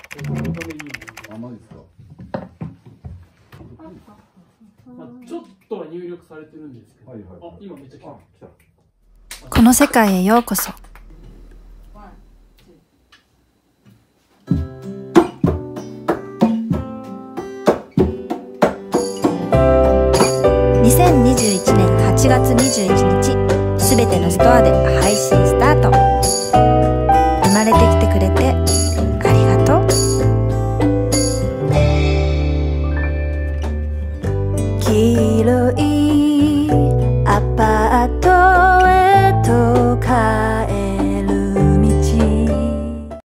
このためいいね。 あ、マジですか。 ちょっとは入力されてるんですけど。 はいはいはい、 あ、今めっちゃ来た。 この世界へようこそ。2021年8月21日、すべてのストアで配信スタート。